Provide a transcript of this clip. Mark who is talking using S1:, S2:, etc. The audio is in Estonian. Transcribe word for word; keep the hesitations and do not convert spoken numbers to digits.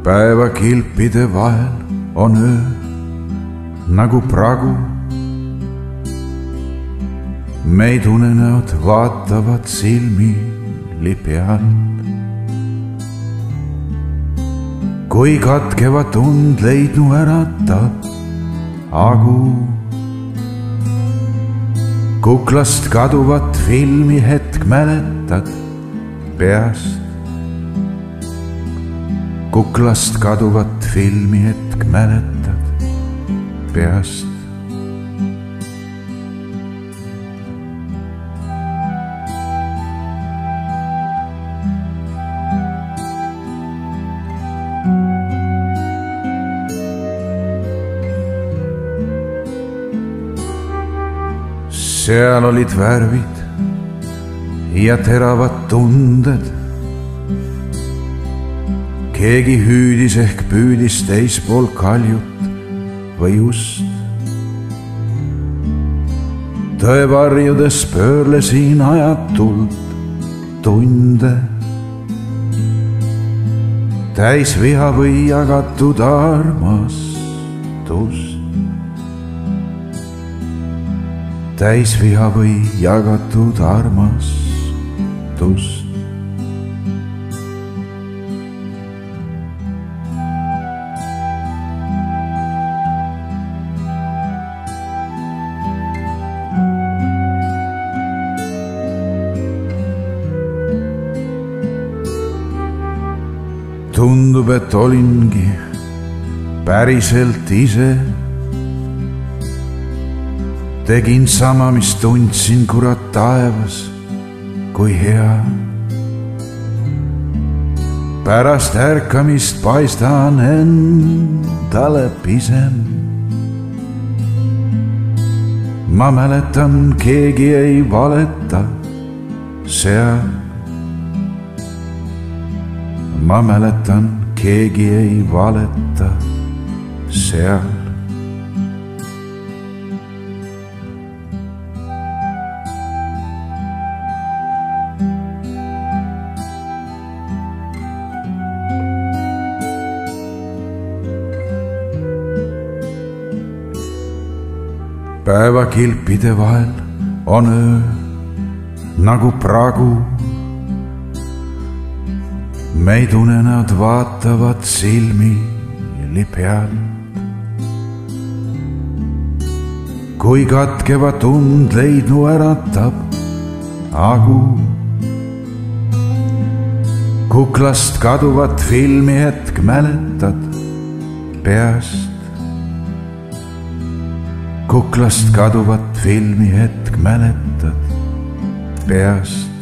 S1: päevakilpide vahel on öö nagu pragu. Meid unenäod vaatavad silmili pealt. Kui katkevat und leidnu äratab agu. Kuklast kaduvat filmi hetk mäletad peast. Kuklast kaduvat filmi hetk mäletad peast. Seal olid värvid ja teravad tunded. Keegi hüüdis ehk püüdis teispool kaljut või ust. Tõe varjudes pöörlesin ajatult tunde. Täis viha või jagatud armastust. Täis viha või jagatud armastust. Tundub, et olingi päriselt ise. Tegin sama, mis tundsin kurat taevas, kui hea. Pärast ärkamist paistan endale pisem. Ma mäletan, keegi ei valeta seal. Ma mäletan, keegi ei valeta seal. Päevakilpide vahel on öö nagu pragu. Meid unenäod vaatavad silmili pealt. Kui katkevat und leidnu äratab agu. Kuklast kaduvat filmi hetk mäletad peast. Kuklast kaduvat filmi hetk mäletad peast.